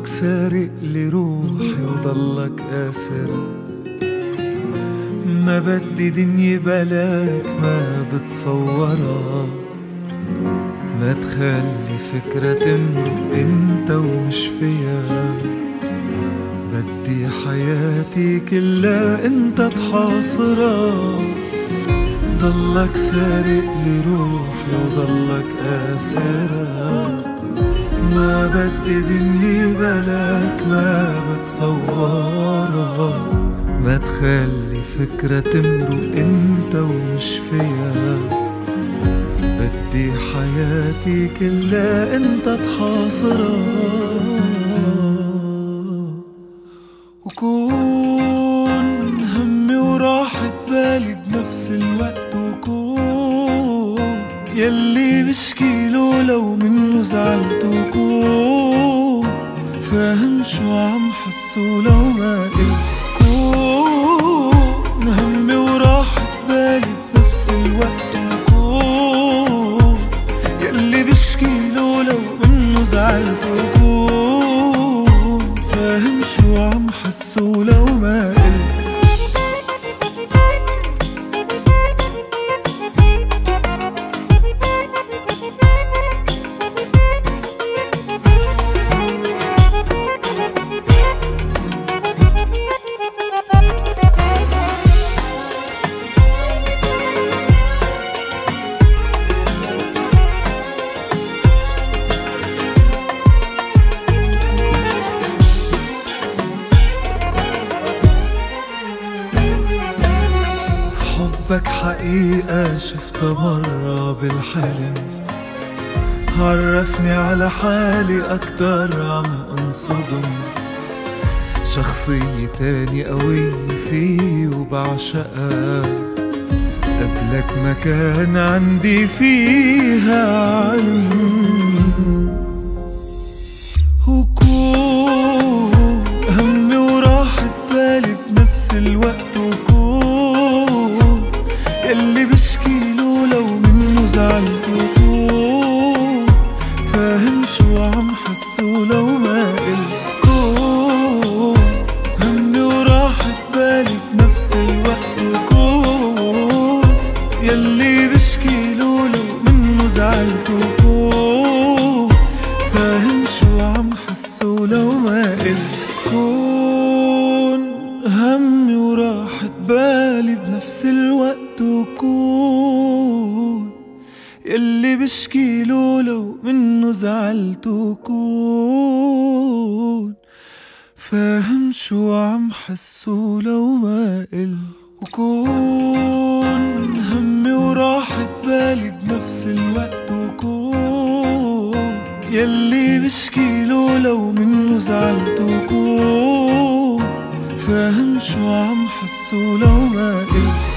سارق لي روحي وضلك آسر. ما بدي دنيا بلاك ما بتصورها، ما تخلي فكرة تمرق انت ومش فيها. بدي حياتي كلها انت تحاصرها، ضلك سارق لي روحي وضلك آسرها. ما بدي دنيا بلاك ما بتصورها، ما تخلي فكرة تمرق انت ومش فيها. بدي حياتي كلها انت تحاصرها، وكون همي وراحة بالي بنفس الوقت. وكون يلي بشكيله لو منه زعلت. وكون فاهم شو عم حسه لو ما قلت. كون همي وراحة بالي بنفس الوقت. وكون يلي بشكيله لو منه زعلت. وكون فاهم شو عم حسه لو ما قلت. حبك حقيقة شفتها مرة بالحلم، عرفني على حالي أكتر عم انصدم. شخصية تاني قوية فيه وبعشقها، قبلك ما كان عندي فيها علم. وكون همي وراحة بالي بنفس الوقت. وكون يلي بشكيله لو منه زعلت. وكون فاهم شو عم حسه لو ما قلت. كون همي وراحة بالي بنفس الوقت. وكون يلي بشكيله لو منه زعلت. وكون فاهم شو عم حسه لو ما قلت. كون همي وراحة بالي بنفس الوقت. وكون يلي بشكيله لو منه زعلت. وكون فاهم شو عم حسه لو ما قلت. وكون همي وراحة بالي بنفس الوقت. وكون يلي بشكيله لو منه زعلت. وكون فاهم شو عم حسه لو ما قلت.